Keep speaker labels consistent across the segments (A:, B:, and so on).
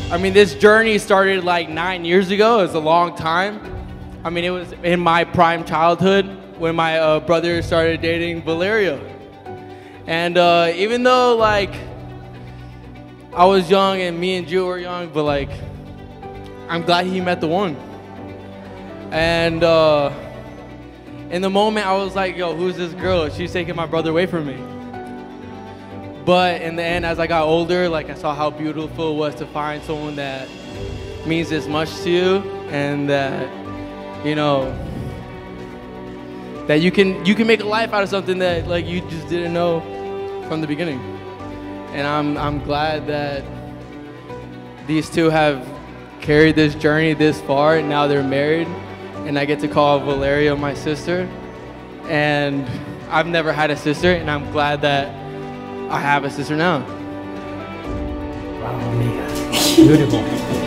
A: I mean, this journey started like 9 years ago. It was a long time. I mean, it was in my prime childhood when my brother started dating Valeria. And even though like I was young and me and Jill were young, but like I'm glad he met the one. And in the moment I was like, yo, who's this girl? She's taking my brother away from me. But in the end, as I got older, like I saw how beautiful it was to find someone that means this much to you, and that, you know, that you can make a life out of something that like you just didn't know from the beginning. And I'm glad that these two have carried this journey this far, and now they're married, and I get to call Valeria my sister. And I've never had a sister, and I'm glad that I have a sister now.
B: Wow, amiga. Beautiful.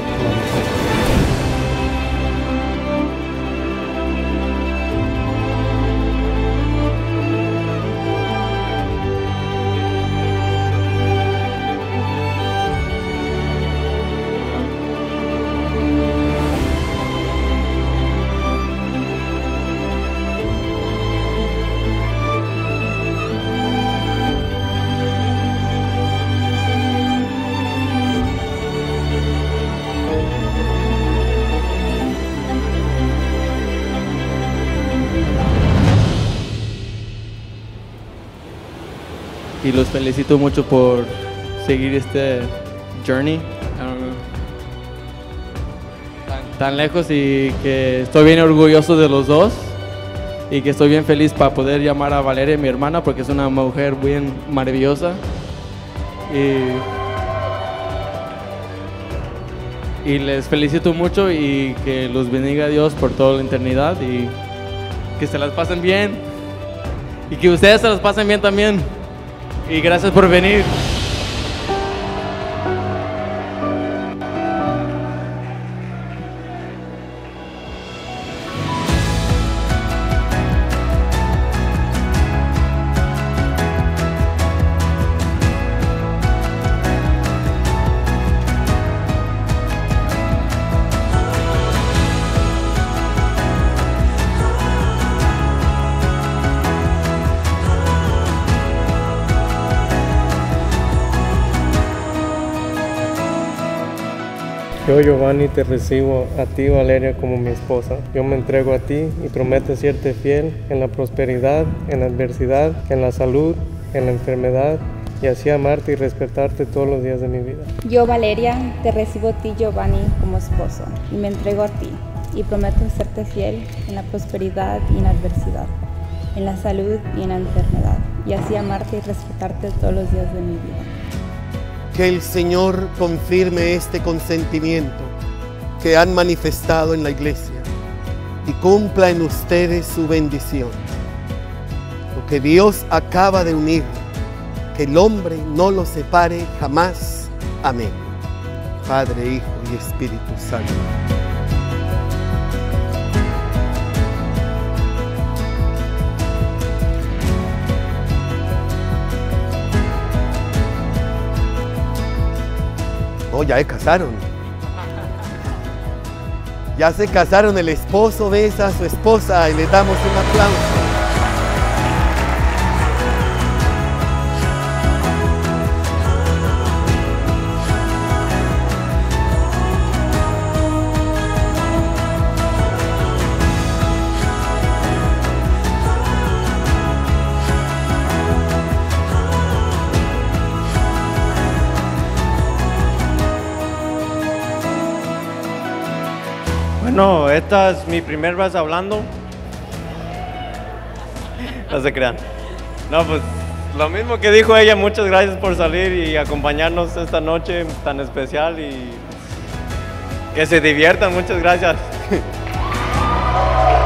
A: Y los felicito mucho por seguir este journey. I don't know. Tan lejos, y que estoy bien orgulloso de los dos, y que estoy bien feliz para poder llamar a Valeria mi hermana, porque es una mujer bien maravillosa. Y les felicito mucho, y que los bendiga Dios por toda la eternidad, y que se las pasen bien, y que ustedes se las pasen bien también. Y gracias por venir.
C: Yo, Giovanni, te recibo a ti, Valeria, como mi esposa. Yo me entrego a ti y prometo serte fiel en la prosperidad, en la adversidad, en la salud, en la enfermedad, y así amarte y respetarte todos los días de mi vida.
D: Yo, Valeria, te recibo a ti, Giovanni, como esposo, y me entrego a ti y prometo serte fiel en la prosperidad y en la adversidad, en la salud y en la enfermedad, y así amarte y respetarte todos los días de mi vida.
E: Que el Señor confirme este consentimiento que han manifestado en la iglesia y cumpla en ustedes su bendición. Lo que Dios acaba de unir, que el hombre no lo separe jamás. Amén. Padre, Hijo y Espíritu Santo. Oh, ya se casaron. Ya se casaron, el esposo besa a su esposa y le damos un aplauso.
C: Bueno, esta es mi primera vez hablando. No se crean. No, pues lo mismo que dijo ella, muchas gracias por salir y acompañarnos esta noche tan especial, y que se diviertan, muchas gracias.